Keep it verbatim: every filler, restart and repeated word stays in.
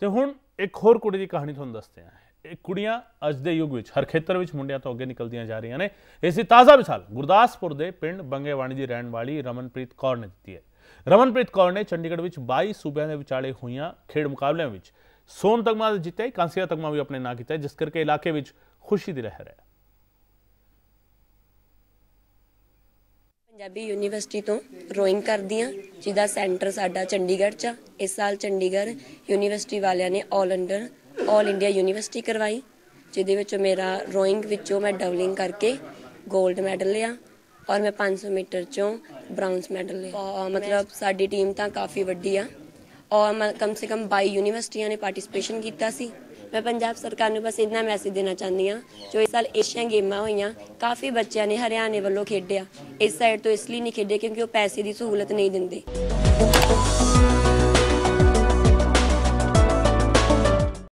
ਤੇ ਹੁਣ ਇੱਕ ਹੋਰ ਕੁੜੀ ਦੀ ਕਹਾਣੀ ਤੁਹਾਨੂੰ ਦੱਸਦੇ ਹਾਂ। ਇਹ ਕੁੜੀਆਂ ਅੱਜ ਦੇ ਯੁੱਗ ਵਿੱਚ ਹਰ ਖੇਤਰ ਵਿੱਚ ਮੁੰਡਿਆਂ ਤੋਂ ਅੱਗੇ ਨਿਕਲਦੀਆਂ ਜਾ ਰਹੀਆਂ ਨੇ। ਇਸ ਦੀ ਤਾਜ਼ਾ ਮਿਸਾਲ ਗੁਰਦਾਸਪੁਰ ਦੇ ਪਿੰਡ ਬੰਗੇਵਾਣੀ ਦੀ ਰਹਿਣ ਵਾਲੀ ਰਮਨਪ੍ਰੀਤ ਕੌਰ ਨੇ ਦਿੱਤੀ ਹੈ। ਰਮਨਪ੍ਰੀਤ ਕੌਰ ਨੇ ਚੰਡੀਗੜ੍ਹ ਵਿੱਚ ਬਾਈ ਸੂਬਿਆਂ ਦੇ ਵਿਚਾਲੇ ਹੋਈਆਂ ਖੇਡ ਮੁਕਾਬਲਿਆਂ ਵਿੱਚ ਸੋਨ ਤਗਮਾ ਜਿੱਤਿਆ, ਕਾਂਸੀਆ ਤਗਮਾ ਵੀ ਆਪਣੇ ਨਾਂ ਕੀਤਾ, ਜਿਸ ਕਰਕੇ ਇਲਾਕੇ ਵਿੱਚ ਖੁਸ਼ੀ ਦੀ ਲਹਿਰ ਹੈ। पंजाबी यूनिवर्सिटी तो रोइंग करदी हाँ, जिहदा सेंटर साडा चंडीगढ़ च। इस साल चंडीगढ़ यूनिवर्सिटी वालियां ने all under all India university करवाई, जिहदे विच मेरा रोइंग विचों मैं डबलिंग करके गोल्ड मैडल लिया और मैं पाँच सौ मीटर चों ब्राउन्स मैडल लिया। मतलब साडी टीम तां काफ़ी वड्डी आ और कम से कम बाई यूनिवर्सिटियां ने पार्टिसिपेशन कीता सी। मैं पंजाब सरकार नूं बस इन्ना मैसेज देना चाहती हाँ, जो इस साल एशियन गेमां होईयां काफ़ी बच्चों ने हरियाणे वालों खेडिया, इस साइड तो इसलिए नहीं खेडे क्योंकि वो पैसे की सहूलत नहीं दिंदे।